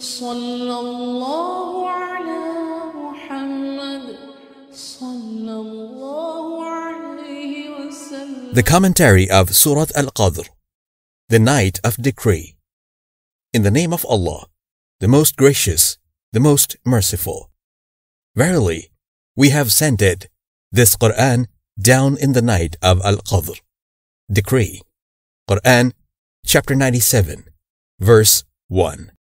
صلى الله على محمد صلى الله عليه وسلم. The commentary of Surah Al-Qadr, the night of decree. In the name of Allah, the most gracious, the most merciful. Verily, we have sent it, this Qur'an, down in the night of Al-Qadr. Decree. Qur'an, chapter 97, verse 1.